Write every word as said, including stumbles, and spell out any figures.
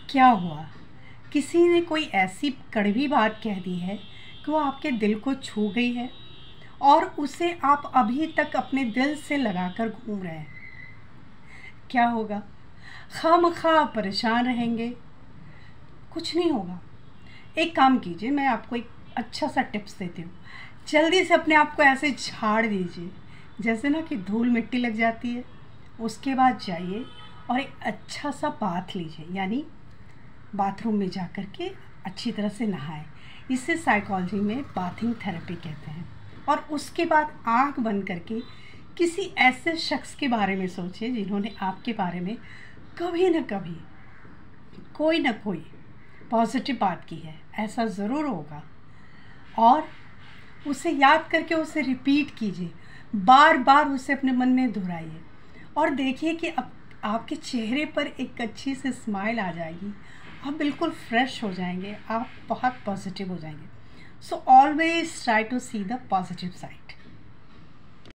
क्या हुआ? किसी ने कोई ऐसी कड़वी बात कह दी है कि वो आपके दिल को छू गई है और उसे आप अभी तक अपने दिल से लगाकर घूम रहे हैं। क्या होगा? खामखा परेशान रहेंगे। कुछ नहीं होगा। एक काम कीजिए, मैं आपको एक अच्छा सा टिप्स देती हूँ। जल्दी से अपने आप को ऐसे झाड़ दीजिए जैसे ना कि धूल मिट्टी लग जाती है। उसके बाद जाइए और एक अच्छा सा बाथ लीजिए, यानी बाथरूम में जा कर के अच्छी तरह से नहाएं। इसे साइकोलॉजी में बाथिंग थेरेपी कहते हैं। और उसके बाद आँख बंद करके किसी ऐसे शख्स के बारे में सोचिए जिन्होंने आपके बारे में कभी न कभी कोई ना कोई पॉजिटिव बात की है। ऐसा ज़रूर होगा। और उसे याद करके उसे रिपीट कीजिए, बार बार उसे अपने मन में दोहराइए और देखिए कि अब आपके चेहरे पर एक अच्छी सी स्माइल आ जाएगी। आप बिल्कुल फ्रेश हो जाएंगे, आप बहुत पॉजिटिव हो जाएंगे। So always try to see the positive side.